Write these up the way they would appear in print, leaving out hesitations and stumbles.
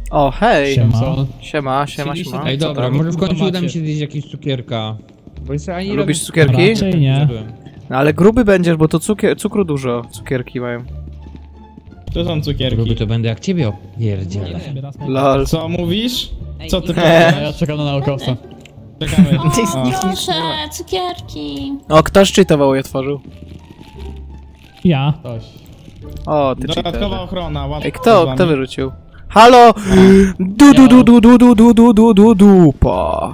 O, hej! Siema. Siema. Ej, dobra, może w końcu uda mi się zjeść jakieś cukierka. Bo jeszcze ani Lubisz cukierki? Raczej nie. No ale gruby będziesz, bo to cukru dużo. Cukierki mają. To są cukierki. Gruby to będę jak ciebie opierdzielę. Lol. Co mówisz? Co ty Ja czekam na naukowca. Czekamy. O, proszę, cukierki. O, ktoś cheatował i otworzył. Ja. O, ty Dodatkowa cheater. ochrona, łatwo. Ej, kto wyrzucił? Halo! Dupa.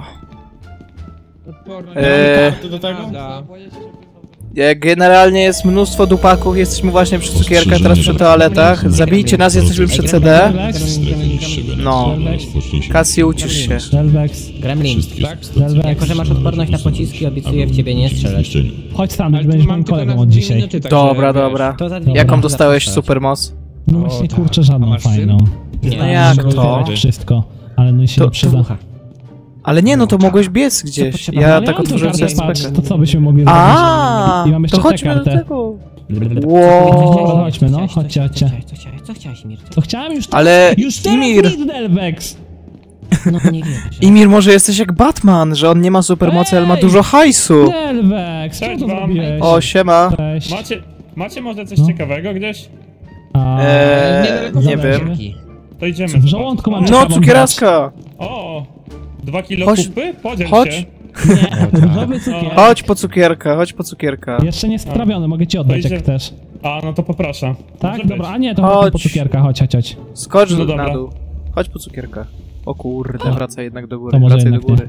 Ty do tego? Generalnie jest mnóstwo dupaków, jesteśmy właśnie przy cukierkach, teraz przy toaletach. Zabijcie nas, jesteśmy przy CD. No. Cassie, ucisz się. Delvex. Gremlin, Delvex. jako że masz odporność na pociski, obiecuję w ciebie nie strzelać. Chodź sam, będziesz moim kolegą od dzisiaj. Dobra. To za Jaką dostałeś supermoc? No właśnie, kurczę, żadną fajną. No jak to? Wszystko. Ale no i się nie przyda. Ale nie, no to mogłeś biec gdzieś. Ja tak otworzyłem sobie patrz, spekę. to co byśmy mogli zrobić? I mam jeszcze To chodźmy do kartę. tego. Wow. Chodźmy, no, chodźcie. Co chciałeś, Mir? To chciałem już... Ale Już teraz Imir, nic, Delvex! No nie wiem. Imir, może jesteś jak Batman, że on nie ma supermocy, ale ma Ej! dużo hajsu. Delvex, co to zrobiłeś? O, siema. Cześć. Macie może coś No. ciekawego gdzieś? Nie wiem. To idziemy. W żołądku mam No, ciekawą cukieraska. O! 2 kilo Chodź. kupy? Podziel Chodź. się. rzecz. Różowy cukier. Chodź po cukierka. Jeszcze nie sprawiony, mogę ci oddać To jak idzie- chcesz. A, no to poproszę. Tak? Może Dobra, być. a nie, to Chodź. chodź po cukierka, chodź. Skocz No na dobra. dół. Chodź po cukierka. O kurde, wracaj jednak do góry. To może Wracaj do jednak nie. góry.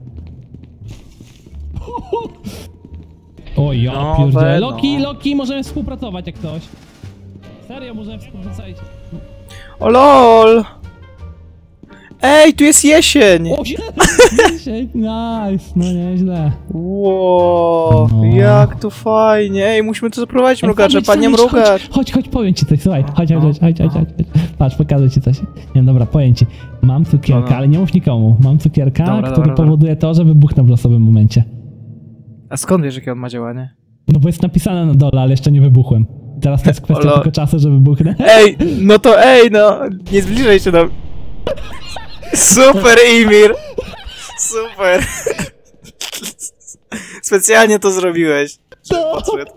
Oj, ja No, pierdzielę. no. Loki, możemy współpracować jak ktoś. Serio, możemy współpracować. O lol! Ej, tu jest jesień! O, nice, no nieźle. Ło, No. jak to fajnie. Ej, musimy to zaprowadzić, Ej, mrugacze, chodź, panie chodź, mrugacz. Chodź, powiem ci coś, słuchaj, chodź. Patrz, pokażę ci coś. Nie, dobra, powiem ci. Mam cukierka, No. ale nie mów nikomu. Mam cukierka, Dobra, który dobra. powoduje to, że wybuchnę w losowym momencie. A skąd wiesz, jakie on ma działanie? No bo jest napisane na dole, ale jeszcze nie wybuchłem. Teraz to jest kwestia Olo. tylko czasu, że wybuchnę. Ej, no, nie zbliżaj się do... Super, Imir! Super! Specjalnie to zrobiłeś. Podszedł.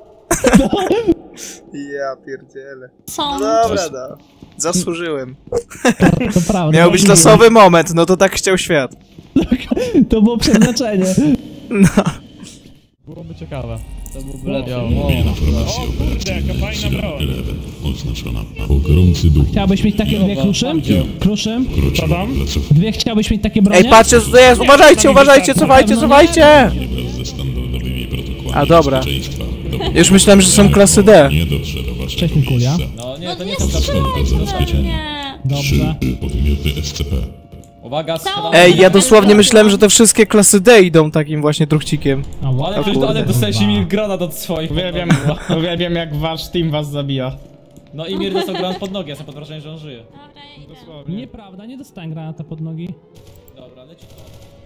Ja pierdzielę. Są. No dobra, no. Zasłużyłem. To prawda. Miał być losowy moment, no to tak chciał świat. To było przeznaczenie. No. Byłoby ciekawe. To byłby O kurde, jaka fajna broń. Oznaczona pogromcy duchu. Chciałbyś mieć takie dwie kruszym? Kruszym? Co tam? Dwie chciałbyś mieć takie bronie? Ej, patrzcie co to jest! Uważajcie, cofajcie! Wraz ze standardowymi protokołami A, dobra. bezpieczeństwa. Już myślałem, że są klasy D. Nie dotrze do waszego Wcześniej kulia. miejsca. No nie strzelajcie we mnie. Dobrze. Podmioty SCP. Uwaga, Całą- Ej, ja dosłownie myślałem, że te wszystkie klasy D idą takim właśnie truchcikiem. A, ładnie. ale przecież ale dostałeś mi granat od swoich. Uwielbiam jak wasz team was zabija. No i Mir dostał granat pod nogi, ja sobie pod wrażeniem, że on żyje. Dobra, ja idę. Nieprawda, nie dostałem granata pod nogi. Dobra, leci to.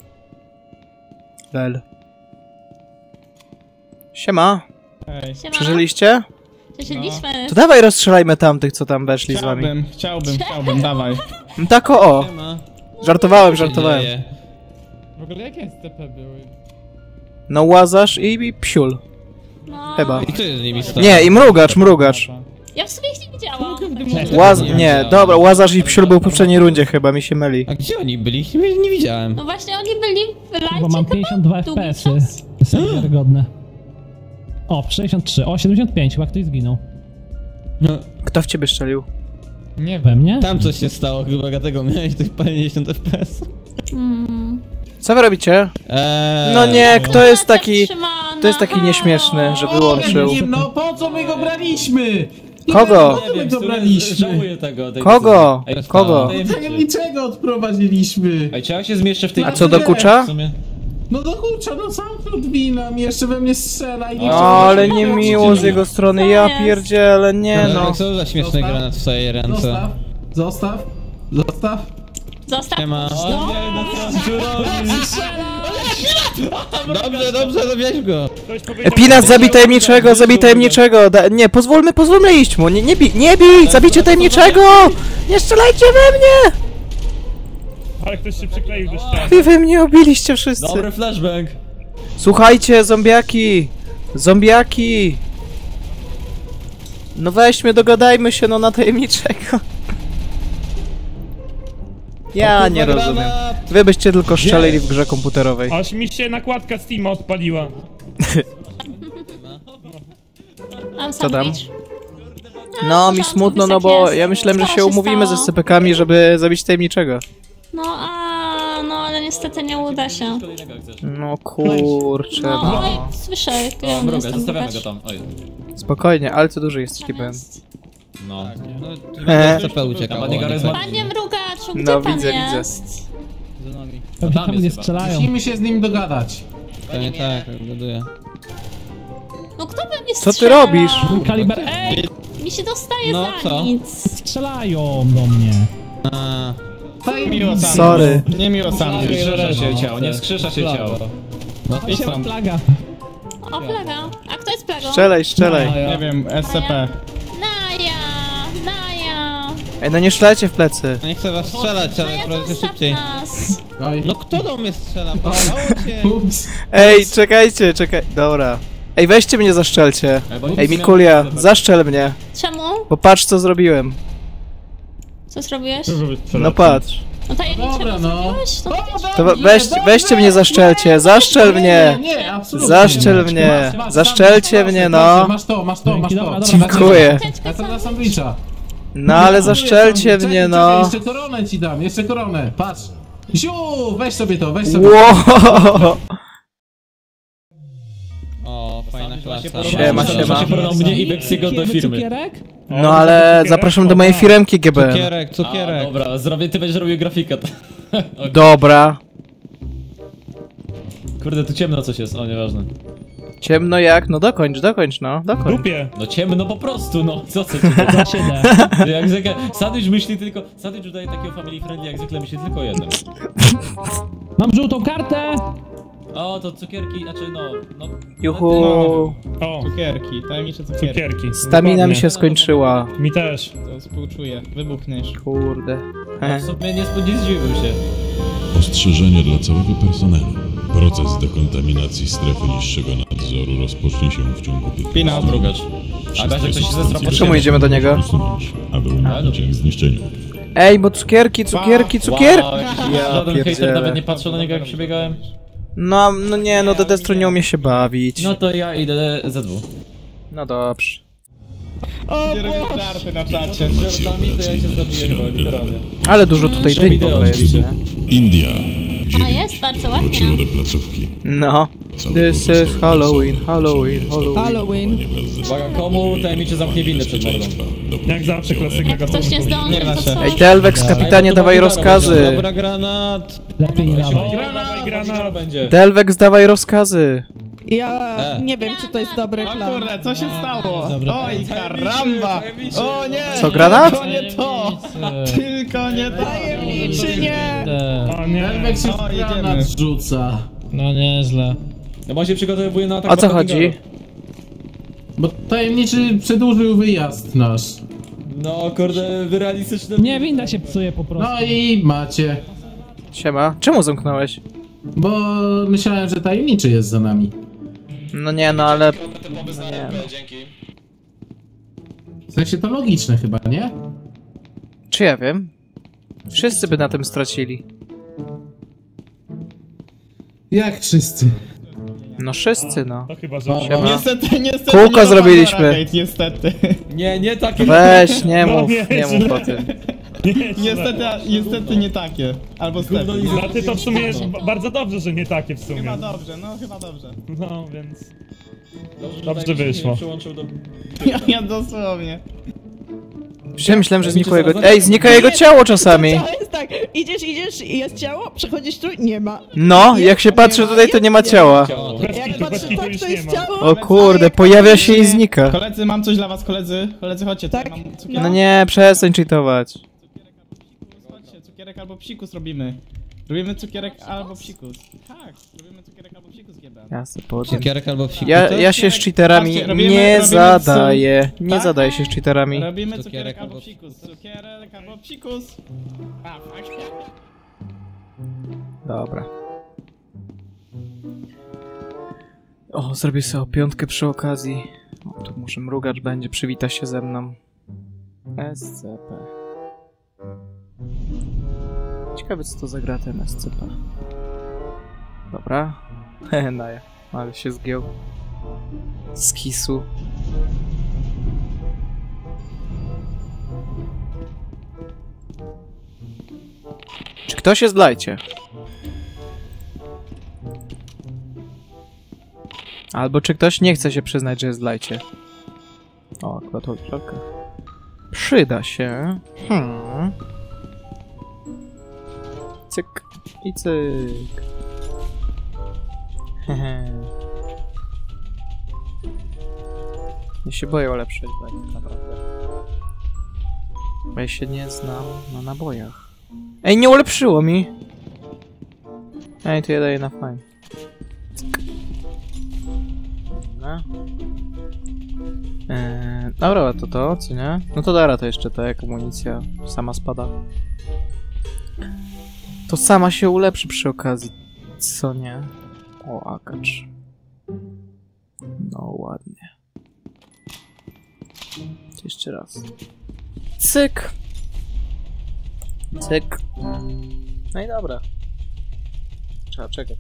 Lel. Siema, Siema. przeżyliście? Przeżyliśmy. To dawaj rozstrzelajmy tamtych, co tam weszli z wami. Chciałbym, dawaj. No tak o! Żartowałem. W ogóle jakie SCP były? No Łazarz i Psiul. No. Chyba. I co jest z nimi stało? Nie, i Mrugacz. Ja w sumie ich nie widziałam. Nie, dobra, Łazarz i Psiul był w poprzedniej rundzie chyba, mi się myli. A gdzie oni byli? Nie widziałem. No właśnie oni byli w lajcie Bo mam chyba 52 długi FPS-y. czas. To jest niewiarygodne. O, 63. O, 75, chyba ktoś zginął. Kto w ciebie strzelił? Nie We mnie? Tam coś się stało, chyba dlatego miałeś tych 50 FPS. Co wy robicie? No nie, kto jest taki... To jest taki nieśmieszny, że wyłączył. No po co my go braliśmy? Kogo? Nie wiem, w sumie żałuję tego. tej Kogo? decyzji. Ej, Kogo? Tajemniczego odprowadziliśmy. Ej, czy ja się zmieszczę w tej... A co, do kucza? W sumie. No do kurcza, no sam podwinam, jeszcze we mnie strzela i nie O, ale nie miło z jego strony, ja pierdzielę, nie no. Co za śmieszny Zostaw. granat w swojej ręce? Zostaw. Zostaw. Nie ma. No. Dobrze, zabierz go. Pinat, zabij tajemniczego, nie, pozwólmy iść mu, nie bij, zabijcie tajemniczego! Nie strzelajcie we mnie! Ale ktoś się przykleił do ściany. I wy mnie obiliście wszyscy. Dobry flashbang. Słuchajcie, zombiaki! Zombiaki! No weźmy, dogadajmy się no na tajemniczego. Ja nie rozumiem. Wy byście tylko strzelili w grze komputerowej. Aż mi się nakładka Steama odpaliła. Mam Co tam? sandwich. No mi smutno, no bo ja myślałem, że się umówimy ze SCP-kami, żeby zabić tajemniczego. No ale niestety nie uda się. No kurczę, No, no. oj, słyszę, jak O, ja mrugę, jestem zostawiamy grać. go tam. Oj. Spokojnie, ale co duży jesteś kibem. Natomiast- No. CP uciekał. Panie Garezma. Panie mrugaczu, gdzie No, pan widzę, jest? Pewnie tam tam jest nie chyba. strzelają. Musimy się z nim dogadać. Nie, tak, gaduję. No kto by mi Co ty strzelał? robisz? Kaliber, ej! Mi się dostaje No, za co? nic. Strzelają do mnie. Sorry. Nie miło sam. Nie skrzysza się ciało, nie skrzysza się ciało. Oj, się plaga. O, plaga. A kto jest plagą? Strzelaj. Nie wiem, SCP. Naja. Ej, no nie strzelajcie w plecy. Nie chcę was strzelać, ale Naja, trochę zostaw szybciej. nas. Oj. No kto do mnie strzela? Podało cię! Ups. Ej, czekajcie, Dobra. Ej, weźcie mnie, zaszczelcie. Ej, Mikulia, zaszczel mnie. Czemu? Bo patrz, co zrobiłem. Co zrobiłeś? No patrz. No tajemnicze Dobra, no. zrobiłeś? No to To weźcie mnie, zaszczelcie. Zaszczel mnie. Nie, absolutnie. Zaszczel mnie. Masz, Zaszczelcie mnie, no. Masz to. Dzięki, dobra. Dziękuję. Ja to dla sandwicha. No ale zaszczelcie mnie, no. Jeszcze koronę ci dam, jeszcze koronę. Patrz. Ziu, weź sobie to, weź sobie. Wow. O, fajna klasa. Siema. się porównał mnie i Weksiego do firmy. Cukierek? No ale zapraszam do mojej firemki GBN. Cukierek, A, cukierek. dobra, zrobię, ty będziesz robił grafikę. Dobra. Kurde, tu ciemno coś jest, o, nieważne. Ciemno jak? No dokończ, no. Dokończ. Dupie. No ciemno po prostu, no, co ci Za 7. Jak zwykle, sandwich myśli tylko, sandwich udaje takiego family friendly, jak zwykle myśli tylko jeden. Mam żółtą kartę! O, to cukierki, znaczy no... Juhu. O, Cukierki, tajemnicze cukierki. cukierki. Stamina mi Dokładnie. się skończyła. Mi też. To współczuję, wybuchniesz. Kurde. W sumie nie zdziwił się. Ostrzeżenie dla całego personelu. Proces dekontaminacji strefy niższego nadzoru rozpocznie się w ciągu 15 Pina, minut. drugacz. A Gazie ktoś się zesrał pod Czemu idziemy do niego? Usunąć, aby uniknąć ich zniszczenia. Ej, bo cukierki! Wow, żaden pierdzielę. hejter nawet nie patrzył na niego, jak przebiegałem. No nie, no Dedestro nie umie się bawić. No to ja idę ZW. No dobrze. Żarty na czacie. Żartami to ja się zabiję, bo literalnie. Ale dużo tutaj dyń w ogóle jest, nie? India. A jest, bardzo ładnie. Wróciło do placówki. No. This is Halloween. Uwaga, komu tajemniczy zamknie winny przed mordą? Jak zawsze klasyka Jak ktoś nie gatunku. zdąży, to co? Ej, Delvex, kapitanie, dawaj rozkazy. Dobra, granat! Lepiej nie dawaj. Dawaj granat. będzie. Delvex, dawaj rozkazy. Ja nie wiem, czy to jest dobry plan. Kurde, co się stało? Oj, karamba! O nie! Co, granat? Tylko nie to! Tylko nie to! Tajemniczy nie! O nie. Elwek się O, w jedziemy. granat rzuca. No nieźle. No bo on się przygotowuje na atak. O co Battlefield'a. chodzi? Bo tajemniczy przedłużył wyjazd nasz. No kurde, wyrealistyczne... Nie, winda się psuje po prostu. No i macie. Siema. Czemu zamknąłeś? Bo myślałem, że tajemniczy jest za nami. No nie, no ale... W sensie to logiczne chyba, nie? Czy ja wiem? Wszyscy by na tym stracili. Jak wszyscy. No wszyscy, no. To chyba, że... Siema. Niestety, Kółko nie zrobiliśmy. Faragate, niestety. Nie takie... Weź, nie No mów, nie, nie źle. mów o tym. Niestety nie takie. Albo stety. A ty to w sumie jest bardzo dobrze, że nie takie w sumie. Chyba dobrze, no chyba dobrze. No, więc... Dobrze Dobrze wyszło. Przyłączył do... Ja dosłownie. Myślałem, że znikło jego... Ej, znika jego ciało czasami! To jest tak, idziesz i jest ciało, przechodzisz tu, nie ma. No, jak się patrzy tutaj, to nie ma ciała. Jak patrzę to tak, już to nie jest ma. ciało. O kurde, pojawia się i znika. Koledzy, mam coś dla was, koledzy. Koledzy, chodźcie, tutaj Tak. mam cukierek. No nie, przestań cheatować. Chodźcie, cukierek albo psikus robimy. Robimy cukierek albo psikus. Tak, robimy cukierek albo psikus GBN. Ja se powiem. Cukierek albo psikus. Ja się z cheaterami Patrzcie, robimy nie zadaję. Nie Tak? zadaję się z cheaterami. Robimy cukierek albo psikus. Cukierek albo psikus. A, fuck. Dobra. O, zrobię sobie piątkę przy okazji. O, tu może mrugacz będzie, przywita się ze mną. SCP. Ciekawe, co to za gra ten SCP. Dobra. No ja, ale się zgiął. Z kisu. Czy ktoś jest w lajcie? Albo czy ktoś nie chce się przyznać, że jest w lajcie? O, akurat odczepkę. Przyda się. Cyk i cyk. Ja się boję ulepszyć, tak naprawdę. Bo ja się nie znam na nabojach. Ej, nie ulepszyło mi! Ej, to ja daję na fajnie. Dobra, to, co nie? No to dobra, to jeszcze to jak amunicja sama spada. To sama się ulepszy przy okazji, co nie? O, akacz. No ładnie. Jeszcze raz. Cyk! Cyk. No i dobra. Trzeba czekać.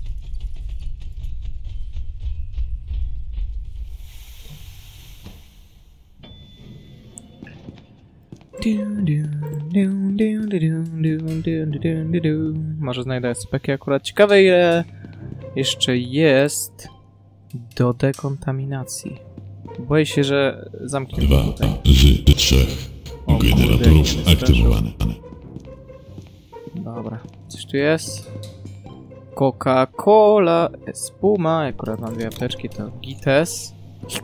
Może znajdę SCP akurat. Ciekawe, ile jeszcze jest do dekontaminacji. Boję się, że zamknię 2 z 3 generatorów aktywowane. Dobra, coś tu jest. Coca-Cola, Espuma, akurat mam 2 apteczki, to Gites.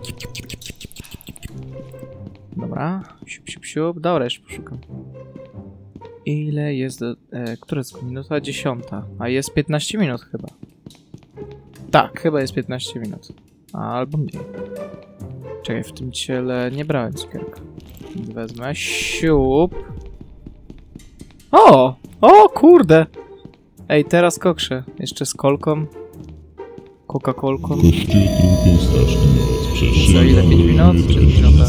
Dobra, siup. Dobra, jeszcze poszukam. Ile jest do... która jest minuta? 10. A jest 15 minut chyba. Tak, chyba jest 15 minut. Albo mniej. Czekaj, w tym ciele nie brałem cukierka. Wezmę, siup. O! O kurde! Ej, teraz kokrzę. Jeszcze z kolką. Coca-Colką. Kościół trupie straszny moc. Za ile? 5 minut? Czy minutę?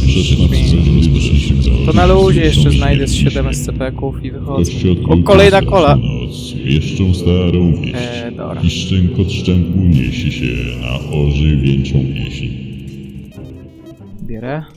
To na luzie jeszcze znajdę z 7 SCP-ków i wychodzę. O, kolejna kola! Wieszczą starą wieść. Dobra. I szczęk od szczęku niesie się na ożywieńczą pieśń. Bierę.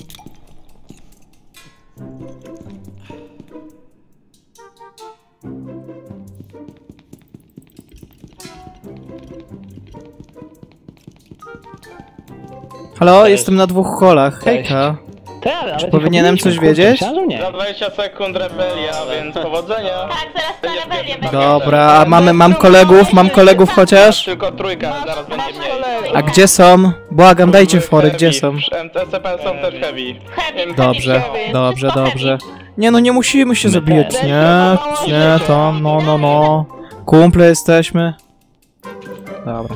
Halo, jestem na 2 kolach. Hejka. Czy powinienem coś wiedzieć? Za 20 sekund rebelia, więc powodzenia. Tak, zaraz na rebelię będzie. Dobra, a mam kolegów chociaż? Tylko trójka, zaraz będzie mniej. A gdzie są? Błagam, dajcie fory, gdzie są? SCP są też heavy. Dobrze. Nie no, nie musimy się zabijać, nie, to, no. Kumple jesteśmy. Dobra.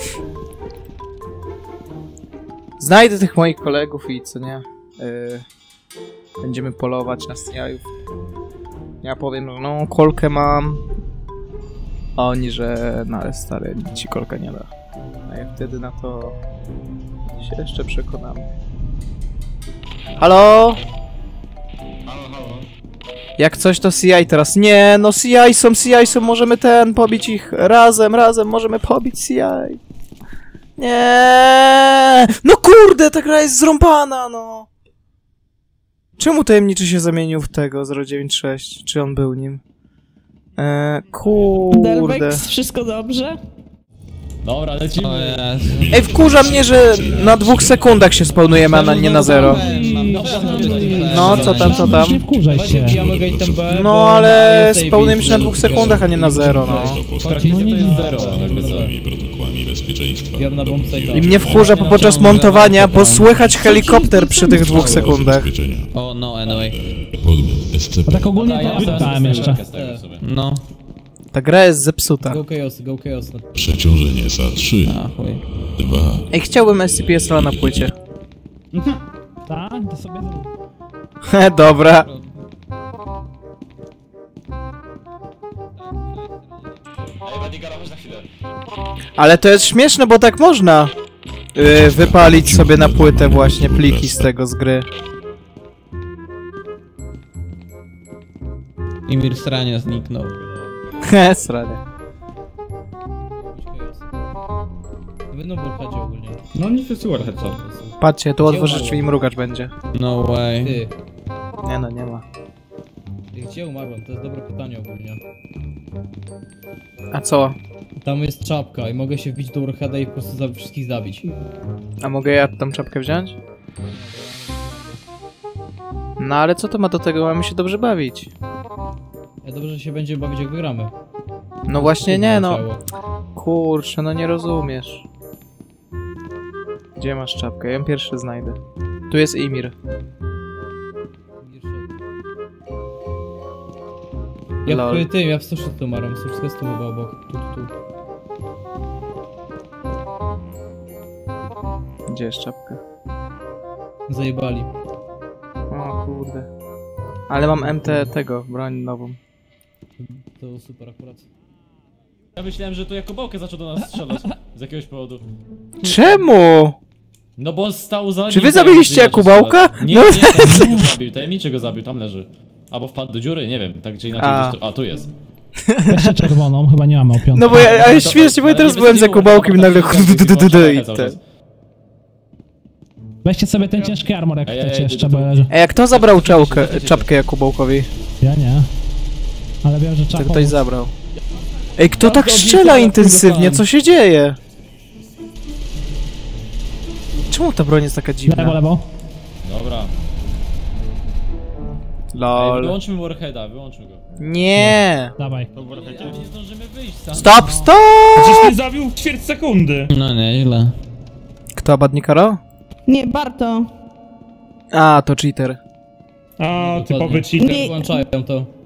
Znajdę tych moich kolegów i co nie? Będziemy polować na sniajów. Ja powiem, że no, kolkę mam. A oni, że no ale stary, nic ci kolka nie da. A ja wtedy na to się jeszcze przekonamy. Halo? Jak coś to CI teraz. Nie, no CI są, możemy pobić ich razem, możemy pobić CI. Nie, no kurde, ta gra jest zrąbana, no. Czemu tajemniczy się zamienił w tego 096? Czy on był nim? Kurde. Delvex, wszystko dobrze? Dobra, lecimy. Ej, wkurza mnie, że na 2 sekundach się spełnujemy, a nie na 0. No, co tam? Nie wkurzaj się. No, ale spełnujemy się na 2 sekundach, a nie na 0, no. W praktyce to jest 0. Protokołami bezpieczeństwa. I mnie wkurza podczas montowania, bo słychać helikopter przy tych 2 sekundach. O, no, anyway. Podmiot SCP. A tak ogólnie to pytałem jeszcze. No. Ta gra jest zepsuta. Go chaos. Przeciążenie za 3, 2, Ej, chciałbym SCP-SL na płycie. Tak, to sobie... Dobra. Ale to jest śmieszne, bo tak można wypalić sobie na płytę właśnie pliki z tego, z gry. Imir Srania zniknął. Sranie. Będą burchacie ogólnie. No nie wszyscy warhead są. Patrzcie, tu otworzyć i mrugacz będzie. No way. Ty, Nie no, nie ma. gdzie umarłem? To jest dobre pytanie ogólnie. A co? Tam jest czapka i mogę się wbić do Warheada i po prostu wszystkich zabić. A mogę ja tą czapkę wziąć? No ale co to ma do tego? Mamy się dobrze bawić. Ja dobrze, że się będziemy bawić jak wygramy. No właśnie nie no. Ciało. Kurczę, no nie rozumiesz. Gdzie masz czapkę? Ja ją pierwszy znajdę. Tu jest Imir. Ja Lol. w tym, ja w 106 umarłem, 106 chyba obok. Tu. Gdzie jest czapka? Zajebali. O kurde. Ale mam MT tego, broń nową. To super akurat. Ja myślałem, że to Jakubałkę zaczął do nas strzelać. Z jakiegoś powodu. Czemu? No bo on stał za nim. Czy wy zabiliście Jakubałka? Nie, No. nie, tajemniczy go zabił, tajemniczy go zabił, tam leży. Albo wpadł do dziury, nie wiem, tak czy inaczej gdzieś tu... A, tu jest. Weźcie czerwoną, chyba nie mamy o piątej. No bo ja, ale śmiesznie, bo ja teraz byłem z Jakubałkiem i nagle i te. Weźcie sobie ten ciężki armor, jak Ej, chcecie ej, jeszcze, to- bo leży. Ej, a kto zabrał czapkę Jakubałkowi? Ja nie. Ale wiem, że Czy czapą... ktoś zabrał? Ej, kto tak strzela intensywnie? Co się dzieje? Czemu ta broń jest taka dziwna? Lewo. Dobra. Ej, Lol. wyłączmy Warheada, wyłączmy go. Nie! Dawaj. Nie zdążymy wyjść sam. Stop! Przecież mnie zabił w ćwierć sekundy. No nieźle. Kto, Badnikaro? Nie, Barto. A, to cheater. A, Dokładnie. typowy cheater. Nie. Włączają to.